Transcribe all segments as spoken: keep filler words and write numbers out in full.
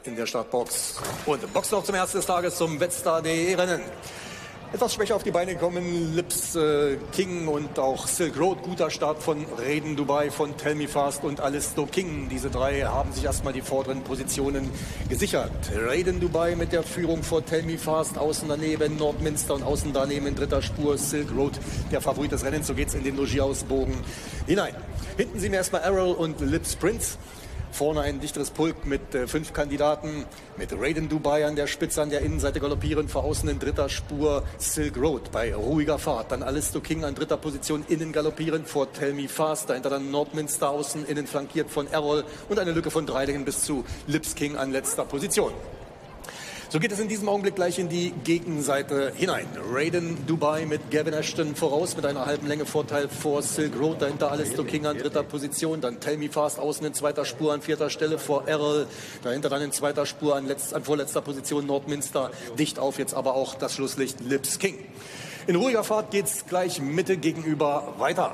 in der Startbox. Und Boxlauf zum ersten des Tages zum Wetstar punkt de Rennen. Etwas schwächer auf die Beine gekommen, Lips äh, King und auch Silk Road. Guter Start von Raiden Dubai, von Tell Me Fast und Alisto King. Diese drei haben sich erstmal die vorderen Positionen gesichert. Raiden Dubai mit der Führung vor Tell Me Fast. Außen daneben Nordminster und außen daneben in dritter Spur Silk Road, der Favorit des Rennens. So geht's in den Logierhausbogen hinein. Hinten sehen wir erstmal Errol und Lips Prince. Vorne ein dichteres Pulk mit äh, fünf Kandidaten, mit Raiden Dubai an der Spitze, an der Innenseite galoppieren, vor außen in dritter Spur Silk Road bei ruhiger Fahrt. Dann Alisto King an dritter Position, innen galoppieren vor Tell Me Fast. Dahinter dann Nordminster außen, innen flankiert von Errol und eine Lücke von Dreilingen bis zu Lips King an letzter Position. So geht es in diesem Augenblick gleich in die Gegenseite hinein. Raiden Dubai mit Gavin Ashton voraus mit einer halben Länge Vorteil vor Silk Road. Dahinter Alisto King an dritter Position. Dann Tell Me Fast außen in zweiter Spur an vierter Stelle vor Errol. Dahinter dann in zweiter Spur an, letzt, an vorletzter Position Nordminster. Dicht auf jetzt aber auch das Schlusslicht Lips King. In ruhiger Fahrt geht's gleich Mitte gegenüber weiter.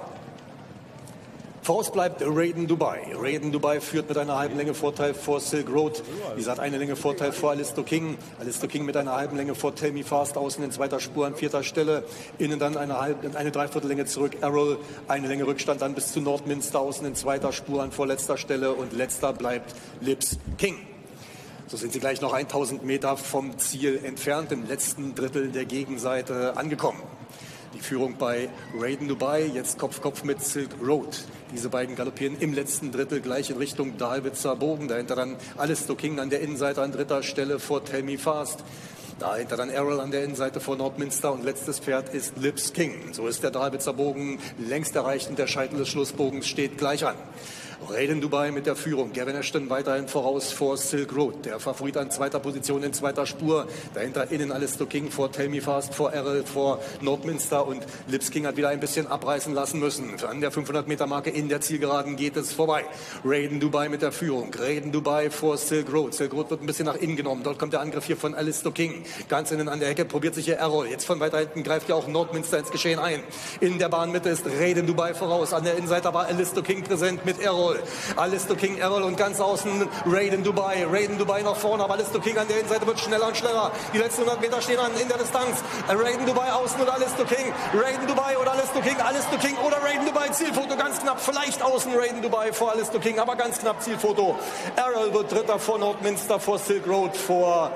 Voraus bleibt Raiden Dubai. Raiden Dubai führt mit einer halben Länge Vorteil vor Silk Road. Dieser hat eine Länge Vorteil vor Alisto King. Alisto King mit einer halben Länge vor Tell Me Fast, außen in zweiter Spur an vierter Stelle. Innen dann eine, halb, eine Dreiviertellänge zurück Errol. Eine Länge Rückstand dann bis zu Nordminster, außen in zweiter Spur an vorletzter Stelle. Und letzter bleibt Lips King. So sind sie gleich noch tausend Meter vom Ziel entfernt, im letzten Drittel der Gegenseite angekommen. Die Führung bei Raiden Dubai, jetzt Kopf Kopf mit Silk Road. Diese beiden galoppieren im letzten Drittel gleich in Richtung Dahlwitzer Bogen. Dahinter dann Alisto King an der Innenseite an dritter Stelle vor Tell Me Fast. Dahinter dann Errol an der Innenseite vor Nordminster und letztes Pferd ist Lips King. So ist der Dahlwitzer Bogen längst erreicht und der Scheitel des Schlussbogens steht gleich an. Raiden Dubai mit der Führung. Gavin Ashton weiterhin voraus vor Silk Road. Der Favorit an zweiter Position in zweiter Spur. Dahinter innen Alisto King vor Tell Me Fast, vor Errol, vor Nordminster. Und Lips King hat wieder ein bisschen abreißen lassen müssen. An der fünfhundert Meter Marke in der Zielgeraden geht es vorbei. Raiden Dubai mit der Führung. Raiden Dubai vor Silk Road. Silk Road wird ein bisschen nach innen genommen. Dort kommt der Angriff hier von Alisto King. Ganz innen an der Hecke probiert sich hier Errol. Jetzt von weiter hinten greift ja auch Nordminster ins Geschehen ein. In der Bahnmitte ist Raiden Dubai voraus. An der Innenseite war Alisto King präsent mit Errol. Alisto King, Errol und ganz außen Raiden Dubai. Raiden Dubai nach vorne, aber Alisto King an der Innenseite wird schneller und schneller. Die letzten hundert Meter stehen an in der Distanz. Raiden Dubai außen oder Alisto King. Raiden Dubai oder Alisto King. Alisto King oder Raiden Dubai. Zielfoto ganz knapp. Vielleicht außen Raiden Dubai vor Alisto King, aber ganz knapp Zielfoto. Errol wird Dritter vor Nordminster, vor Silk Road, vor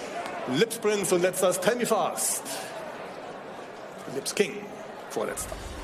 Lips Prince und letzter ist Tell Me Fast. Lips King vorletzter.